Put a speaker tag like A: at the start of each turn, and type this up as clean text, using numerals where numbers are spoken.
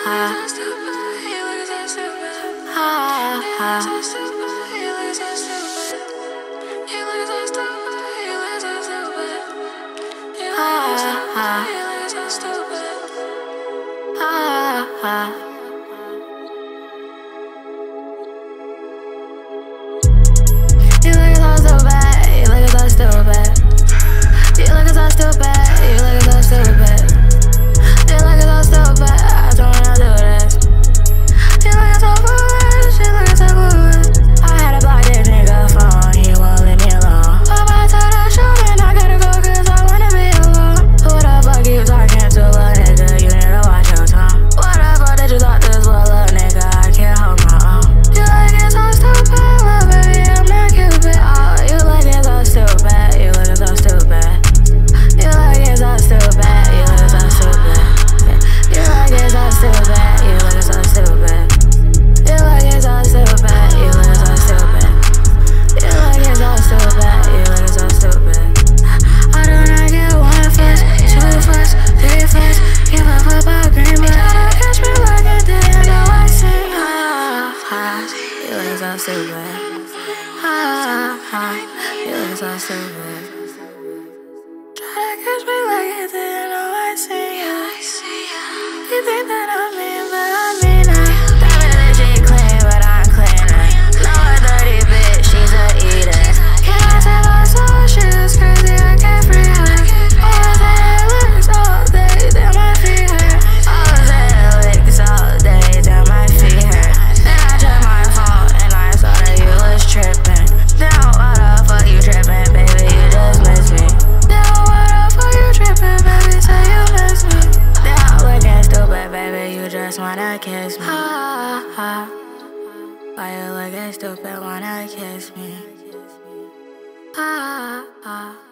A: You look so stupid. Try to catch me like you didn't know I see you. You think that I'm mean, but I mean it. That really she clean, but I'm cleaner. No, a dirty bitch, she's a eater. Can I tell her so? She's crazy, I can't free her. All day licks all day, damn my feet hurt. All day licks all day, damn my feet hurt. Then I checked my phone and I saw that you was tripping. Now why the fuck you tripping, baby? You just miss me. Now why the fuck you tripping, baby? Say you miss me. Now looking stupid, baby. You just wanna kiss me. Why you looking stupid? Wanna kiss me?